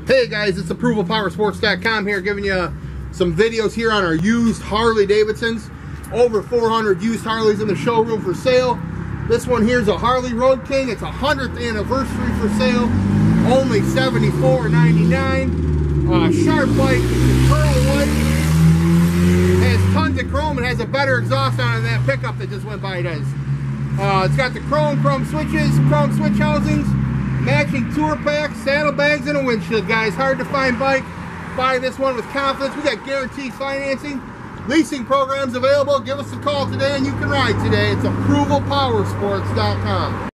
Hey guys, it's ApprovalPowersports.com here, giving you some videos here on our used Harley Davidsons. Over 400 used Harleys in the showroom for sale. This one here is a Harley Road King. It's a 100th anniversary for sale. Only $74.99. Sharp white, pearl white. Has tons of chrome. It has a better exhaust on it than that pickup that just went by does. It's got the chrome switches, chrome switch housings, matching tour packs, saddlebags, and a windshield, guys. Hard to find bike. Buy this one with confidence. We got guaranteed financing. Leasing programs available. Give us a call today and you can ride today. It's ApprovalPowersports.com.